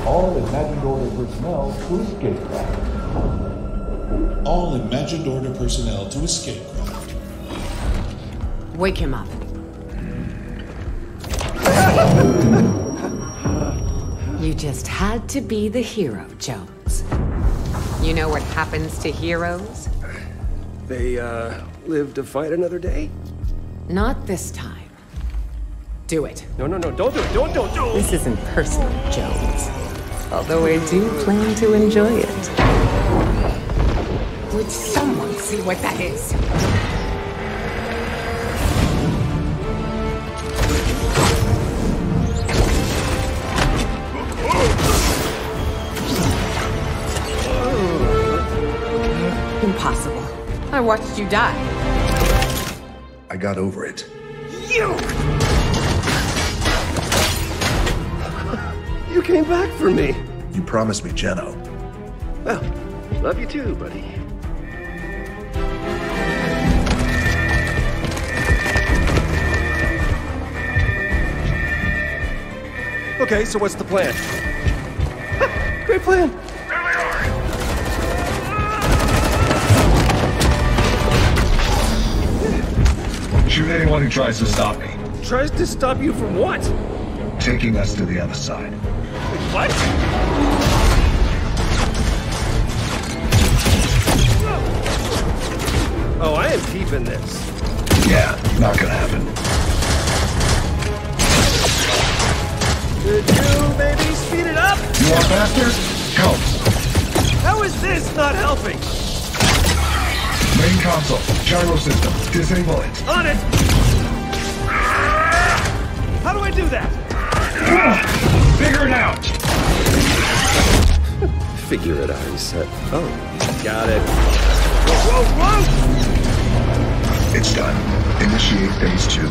All imagined order personnel to escape craft. All imagined order personnel to escape craft. Wake him up. You just had to be the hero, Jones. You know what happens to heroes? They, live to fight another day? Not this time. Do it. No, don't do it, don't. This isn't personal, Jones. Although I do plan to enjoy it. Would someone see what that is? Impossible. I watched you die. I got over it. You came back for me. You promised me Jeno. Well, love you too, buddy. Okay, so what's the plan? Great plan. Shoot anyone who tries to stop me. Tries to stop you from what? Taking us to the other side. What? Oh, I am keeping this. Yeah, not gonna happen. Could you maybe speed it up? You want faster? Come. How is this not helping? Main console, gyro system, disable it. On it! How do I do that? Figure it out! Figure it out, he said. Oh, got it. Whoa! It's done. Initiate phase 2.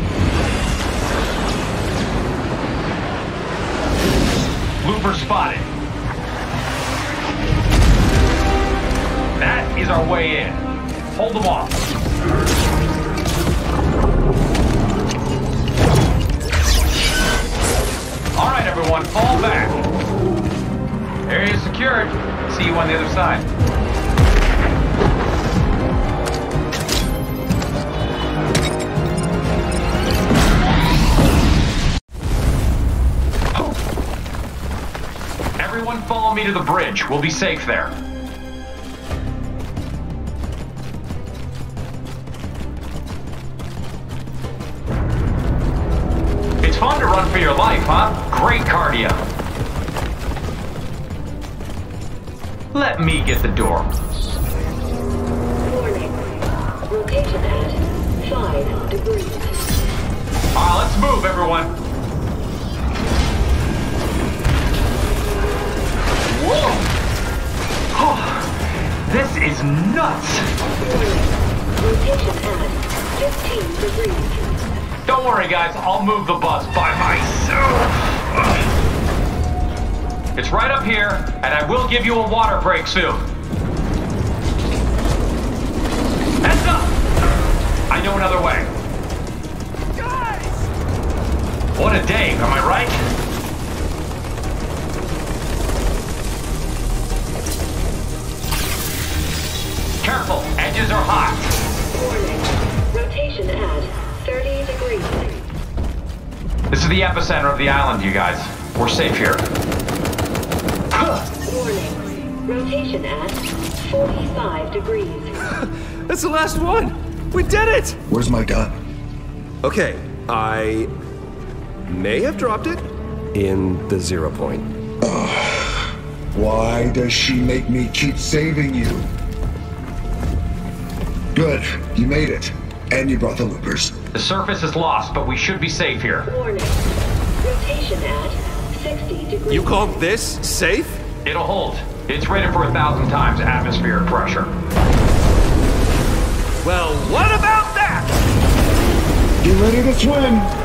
Looper spotted. That is our way in. Hold them off. All right, everyone, fall back. Area secured. See you on the other side. Everyone follow me to the bridge. We'll be safe there. It's fun to run for your life, huh? Great cardio. Let me get the door. Warning. Rotation at 5 degrees. Let's move, everyone. Whoa! Oh, this is nuts. Warning. Rotation at 15 degrees. Don't worry, guys. I'll move the bus by myself. It's right up here, and I will give you a water break soon. Heads up! I know another way. Guys! What a day, am I right? Careful, edges are hot. Warning. Rotation at 30 degrees. This is the epicenter of the island, you guys. We're safe here. Warning. Rotation at 45 degrees. That's the last one. We did it. Where's my gun? Okay, I may have dropped it in the 0 point. Why does she make me keep saving you? Good, you made it. And you brought the loopers. The surface is lost, but we should be safe here. Warning. Rotation at 60 degrees. You call this safe? It'll hold. It's rated for 1,000 times atmospheric pressure. Well, what about that? Get ready to swim!